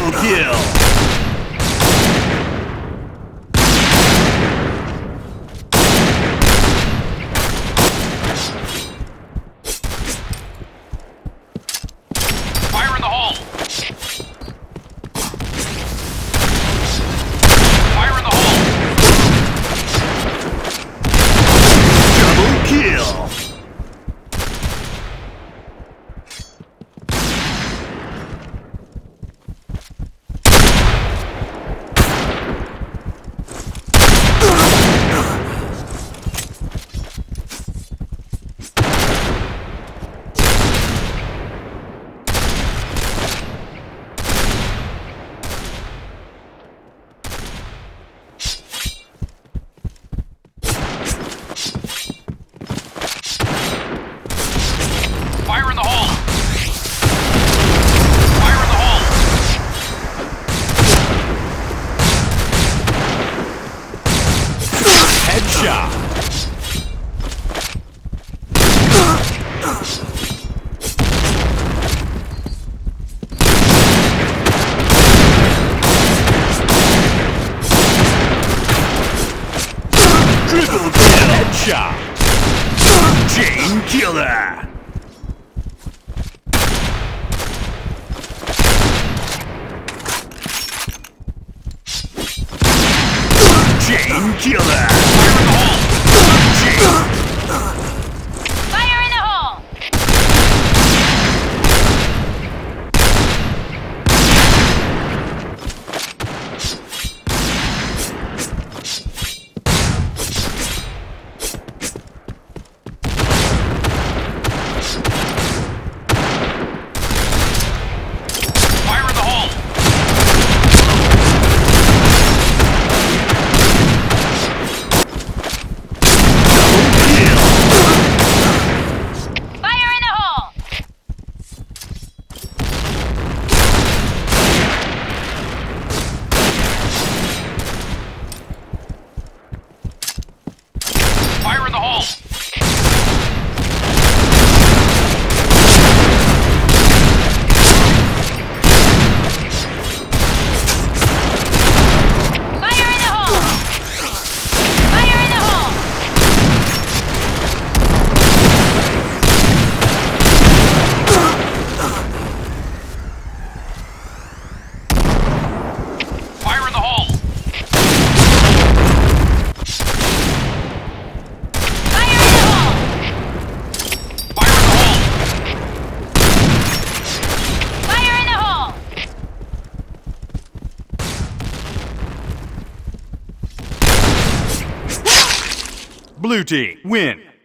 Triple kill! Fire in the hole! Fire in the hole! Double kill! Fire in the hole! Fire in the hole! Headshot! Triple kill! Headshot! Chain killer! Chain killer! Fire in the hole! Fire in the hole! Fire in the hole! Fire in the hole! Fire in the hole! Fire in the hole! Fire in the hole! Fire in the hole! Fire in the hole! Fire in the hole! Blue team, win!